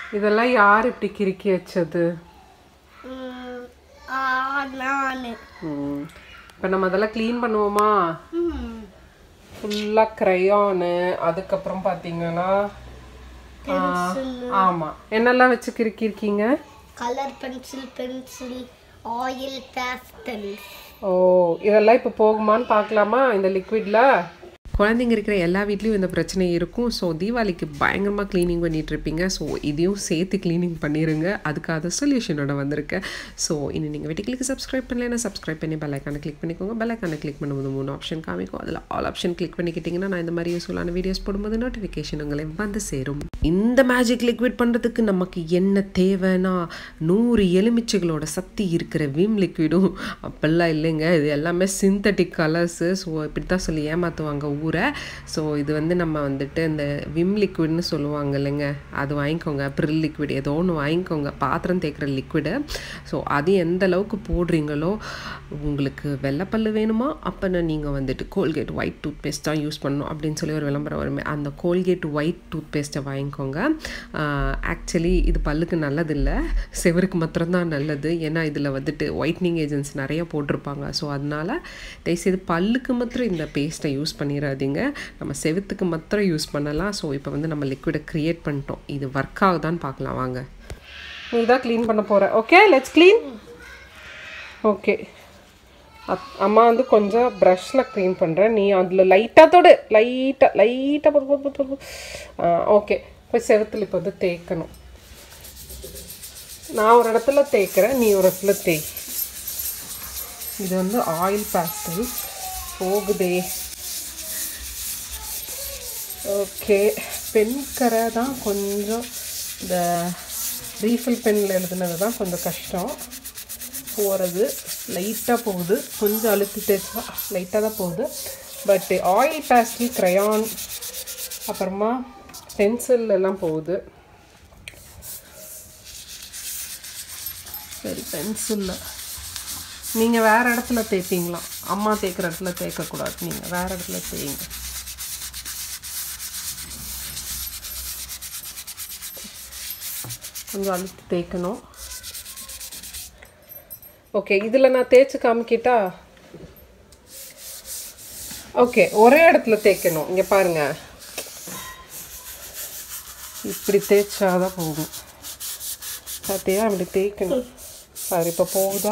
இதெல்லாம் யார் இப்படி கிறுக்கி வச்சது? நானு. இப்போ நம்ம அதெல்லாம் க்ளீன் பண்ணுவோமா? ஃபுல்லாக க்ரையானு, அதுக்கப்புறம் பார்த்தீங்கன்னா ஆமாம், என்னெல்லாம் வச்சு கிறுக்கியிருக்கீங்க? Colour pencil, oil, pastel. ஓ, இதெல்லாம் இப்போ போகுமான்னு பார்க்கலாமா இந்த லிக்விடில்? குழந்தைங்க இருக்கிற எல்லா வீட்லேயும் இந்த பிரச்சனை இருக்கும். ஸோ தீபாவளிக்கு பயங்கரமாக க்ளீனிங் பண்ணிகிட்ருப்பீங்க. ஸோ இதையும் சேர்த்து க்ளீனிங் பண்ணிடுங்க. அதுக்காக சொல்யூஷனோட வந்திருக்கேன். ஸோ இன்னும் நீங்கள் வெட்டிக்கிளிக்கு சப்ஸ்கிரைப் பண்ணலைன்னா சப்ஸ்கிரைப் பண்ணி பெல் ஐக்கானை கிளிக் பண்ணிக்கோங்க. பெல் ஐக்கானை கிளிக் பண்ணும்போது 3 ஆப்ஷன் காமிக்கும். அதில் ஆல் ஆப்ஷன் கிளிக் பண்ணிக்கிட்டிங்கன்னா நான் இந்த மாதிரி யூஸ்ஃபுல்லான வீடியோஸ் போடும்போது நோட்டிஃபிகேஷன் உங்களை வந்து சேரும். இந்த மேஜிக் லிக்விட் பண்ணுறதுக்கு நமக்கு என்ன தேவைன்னா 100 எலுமிச்சைகளோட சக்தி இருக்கிற விம் லிக்விடும் அப்பெல்லாம் இல்லைங்க. இது எல்லாமே சிந்தட்டிக் கலர்ஸு. ஸோ இப்படி தான் சொல்லி ஏமாற்றுவாங்க ஊரை. ஸோ இது வந்து நம்ம வந்துட்டு இந்த விம் லிக்விட்னு சொல்லுவாங்க இல்லைங்க, அது வாங்கிக்கோங்க. ப்ரில் லிக்விட் ஏதோ ஒன்று வாங்கிக்கோங்க, பாத்திரம் தேய்க்கிற லிக்விடு. ஸோ அது எந்த அளவுக்கு போடுறீங்களோ, உங்களுக்கு வெள்ளைப்பல் வேணுமா அப்போனா நீங்கள் வந்துட்டு கோல்கேட் ஒயிட் டூத் பேஸ்ட் தான் யூஸ் பண்ணணும் அப்படின்னு சொல்லி ஒரு விளம்பரம் வருமே, அந்த கோல்கேட் ஒயிட் டூத் பேஸ்ட்டை வாங்கிக்கோங்க. ஆக்சுவலி இது பல்லுக்கு நல்லதில்லை, செவருக்கு மாத்திரம்தான் நல்லது. ஏன்னா இதில் வந்துட்டு ஒயிட்னிங் ஏஜென்ட்ஸ் நிறைய போட்டிருப்பாங்க. ஸோ அதனால் தயவுசெய்து பல்லுக்கு மாத்திரம் இந்த பேஸ்ட்டை யூஸ் பண்ணிடாதீங்க, நம்ம செவத்துக்கு மாத்திரம் யூஸ் பண்ணலாம். ஸோ இப்போ வந்து நம்ம லிக்விடை க்ரியேட் பண்ணிட்டோம். இது ஒர்க் ஆகுதான்னு பார்க்கலாம் வாங்க. நீ தான் க்ளீன் பண்ண போகிறேன். Okay, let's clean. ஓகே, அம்மா வந்து கொஞ்சம் ப்ரஷ்ஷில் க்ளீன் பண்ணுறேன், நீ அதில் லைட்டாக தொடு, லைட்டாக போது. ஓகே, இப்போ செவத்தில் இப்போ வந்து தேய்க்கணும். நான் ஒரு இடத்துல தேய்க்கிறேன், நீ ஒரு இடத்துல தேய். இது வந்து ஆயில் பாஸ்டல் போகுதே. ஓகே, பென் கரை தான் கொஞ்சம், இந்த ரீஃபில் பென்னில் எழுதுனது தான் கொஞ்சம் கஷ்டம் போகிறது. லைட்டாக போகுது, கொஞ்சம் அழுத்தி தேய்ச்சா லைட்டாக தான் போகுது. பட் ஆயில் பேஸ்டல், க்ரையான், அப்புறமா பென்சில் எல்லாம் போகுது. சரி, பென்சிலில் நீங்கள் வேறு இடத்துல தேய்ப்பீங்களா? அம்மா தேய்க்கிற இடத்துல தேய்க்கக்கூடாது, நீங்கள் வேறு இடத்துல தேய்ங்க. கொஞ்சம் அழுத்தி தேய்க்கணும். ஓகே, இதில் நான் தேய்ச்சி காமிக்கிட்டா? ஓகே, ஒரே இடத்துல தேய்க்கணும். இங்கே பாருங்கள், இப்படி தேய்ச்சாதான் போகும். பார்த்தியா, இப்படி தேய்க்கணும். பாரு, இப்போ போகுதா?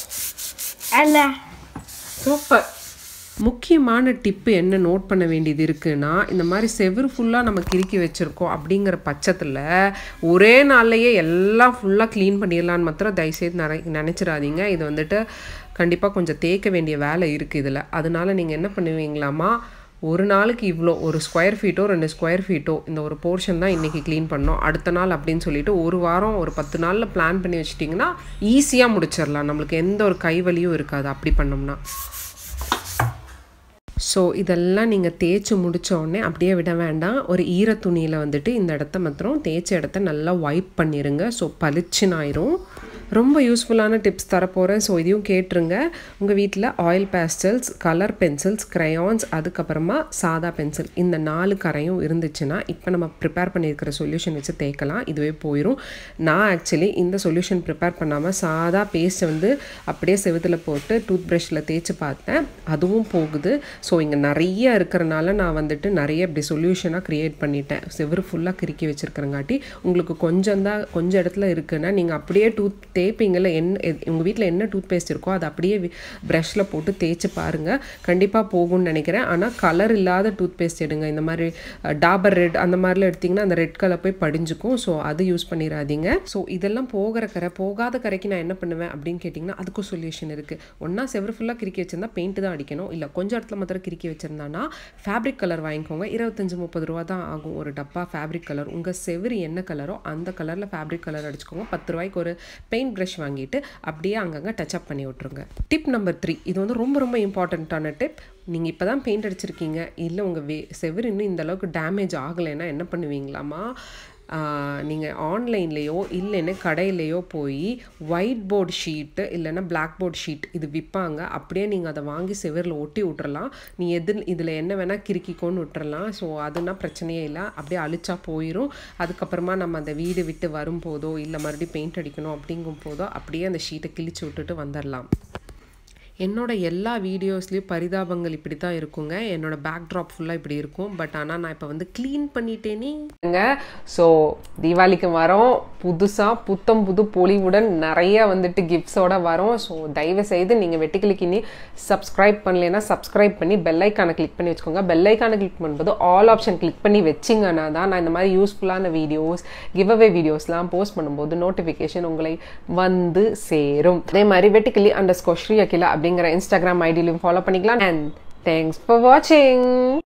சூப்பர். முக்கியமான டிப்பு என்ன நோட் பண்ண வேண்டியது இருக்குன்னா, இந்த மாதிரி செவுரு ஃபுல்லாக நம்ம கிறுக்கி வச்சுருக்கோம் அப்படிங்கிற பட்சத்தில் ஒரே நாள்லையே எல்லாம் ஃபுல்லாக க்ளீன் பண்ணிடலான்னு மாத்திரம் தயவுசெய்து நினச்சிடாதீங்க. இது வந்துட்டு கண்டிப்பாக கொஞ்சம் தேய்க்க வேண்டிய வேலை இருக்குது இதில். அதனால நீங்கள் என்ன பண்ணுவீங்களாமா, ஒரு நாளுக்கு இவ்வளோ, ஒரு ஸ்கொயர் ஃபீட்டோ 2 ஸ்கொயர் ஃபீட்டோ இந்த ஒரு போர்ஷன் தான் இன்றைக்கி க்ளீன் பண்ணோம், அடுத்த நாள் அப்படின்னு சொல்லிட்டு ஒரு வாரம் ஒரு 10 நாளில் பிளான் பண்ணி வச்சிட்டிங்கன்னா ஈஸியாக முடிச்சிடலாம். நம்மளுக்கு எந்த ஒரு கைவலியும் இருக்காது அப்படி பண்ணோம்னா. ஸோ இதெல்லாம் நீங்கள் தேய்ச்சி முடித்தோடனே அப்படியே விட வேண்டாம். ஒரு ஈர துணியில் வந்துட்டு இந்த இடத்த மாத்திரம் தேய்ச்ச இடத்த நல்லா வைப் பண்ணிடுங்க. ஸோ பளிச்சுன்னு ஆயிரும். ரொம்ப யூஸ்ஃபுல்லான டிப்ஸ் தரப்போகிறேன். ஸோ இதையும் கேட்டுருங்க. உங்கள் வீட்டில் oil pastels, colour pencils, crayons, அதுக்கப்புறமா சாதா பென்சில், இந்த 4 கரையும் இருந்துச்சுன்னா இப்போ நம்ம ப்ரிப்பேர் பண்ணியிருக்கிற சொல்யூஷன் வச்சு தேய்க்கலாம், இதுவே போயிடும். நான் ஆக்சுவலி இந்த சொல்யூஷன் ப்ரிப்பேர் பண்ணாமல் சாதா பேஸ்ட்டை வந்து அப்படியே செவுத்தில் போட்டு டூத் ப்ரஷில் தேய்ச்சி பார்த்தேன், அதுவும் போகுது. ஸோ இங்கே நிறைய இருக்கிறனால நான் வந்துட்டு நிறைய இப்படி சொல்யூஷனாக க்ரியேட் பண்ணிட்டேன். செவரு ஃபுல்லாக கிறுக்கி வச்சுருக்கிறங்காட்டி உங்களுக்கு கொஞ்சம் இடத்துல இருக்குன்னா நீங்கள் அப்படியே தேய்ப்பீங்கள்ல, உங்கள் வீட்டில் என்ன டூத் பேஸ்ட் இருக்கோ அதை அப்படியே ப்ரஷில் போட்டு தேய்ச்சி பாருங்கள், கண்டிப்பாக போகும்னு நினைக்கிறேன். ஆனால் கலர் இல்லாத டூத் பேஸ்ட் எடுங்க. இந்த மாதிரி டாபர் ரெட் அந்த மாதிரிலாம் எடுத்திங்கன்னா அந்த ரெட் கலர் போய் படிஞ்சுக்கும். ஸோ அது யூஸ் பண்ணிடாதீங்க. ஸோ இதெல்லாம் போகாத கரைக்கு நான் என்ன பண்ணுவேன் அப்படின்னு கேட்டிங்கன்னா அதுக்கும் சொல்யூஷன் இருக்குது. ஒன்றா செவரு ஃபுல்லாக கிறுக்கி வச்சுருந்தா பெயிண்ட் தான் அடிக்கணும், இல்லை கொஞ்சம் இடத்துல மாத்திரம் கிறுக்கி வச்சுருந்தானா ஃபேப்ரிக் கலர் வாங்கிக்கோங்க. 25-30 ரூபா தான் ஆகும் ஒரு டப்பா ஃபேப்ரிக் கலர். உங்கள் செவரு என்ன கலரோ அந்த கலரில் ஃபேப்ரிக் கலர் அடிச்சுக்கோங்க. 10 ரூபாய்க்கு ஒரு பெயிண்ட் ப்ரஷ் வாங்கிட்டு அப்படியே அங்கங்கே டச்சப் பண்ணி விட்ருங்க. டிப் நம்பர் 3, இது வந்து ரொம்ப ரொம்ப இம்பார்ட்டண்ட்டான டிப். நீங்கள் இப்போ தான் பெயிண்ட் அடிச்சிருக்கீங்க, இல்லை உங்கள் செவரு இன்னும் இந்த அளவுக்கு டேமேஜ் ஆகலைன்னா என்ன பண்ணுவீங்களாமா, நீங்கள் ஆன்லைன்லேயோ இல்லைன்னா கடையிலையோ போய் ஒயிட் போர்டு ஷீட்டு இல்லைன்னா பிளாக் போர்டு ஷீட் இது விற்பாங்க. அப்படியே நீங்கள் அதை வாங்கி செவரில் ஒட்டி விட்டுறலாம். நீ இதில் என்ன வேணால் கிறுக்கிக்கோன்னு விட்டுறலாம். ஸோ அதுனா பிரச்சனையே இல்லை, அப்படியே அழிச்சா போயிடும். அதுக்கப்புறமா நம்ம அந்த வீடு விட்டு வரும்போதோ இல்லை மறுபடியும் பெயிண்ட் அடிக்கணும் அப்படிங்கும் போதோ அப்படியே அந்த ஷீட்டை கிழிச்சு விட்டுட்டு வந்துடலாம். என்னோட எல்லா வீடியோஸ்லேயும் பரிதாபங்கள் இப்படி தான் இருக்குங்க. என்னோட பேக்ட்ராப் ஃபுல்லாக இப்படி இருக்கும். பட் ஆனால் நான் இப்போ வந்து க்ளீன் பண்ணிட்டேனே. ஸோ தீபாவளிக்கு வரோம், புதுசாக புது பொலிவுடன் நிறைய வந்துட்டு கிஃப்ட்ஸோட வரும். ஸோ தயவு செய்து நீங்கள் வெட்டுக்கிளிக்கு இனி சப்ஸ்கிரைப் பண்ணலைன்னா சப்ஸ்கிரைப் பண்ணி பெல்லைக்கானை கிளிக் பண்ணி வச்சுக்கோங்க. பெல்லைக்கானை கிளிக் பண்ணும்போது ஆல் ஆப்ஷன் கிளிக் பண்ணி வச்சிங்கன்னா தான் நான் இந்த மாதிரி யூஸ்ஃபுல்லான வீடியோஸ் கிவ் அவே வீடியோஸ்லாம் போஸ்ட் பண்ணும்போது நோட்டிஃபிகேஷன் உங்களை வந்து சேரும். அதே மாதிரி வெட்டுக்கிளி _Sri Akila அப்படிங்கிற இன்ஸ்டாகிராம் ஐடியிலையும் ஃபாலோ பண்ணிக்கலாம். அண்ட் தேங்க்ஸ் ஃபார் வாட்சிங்.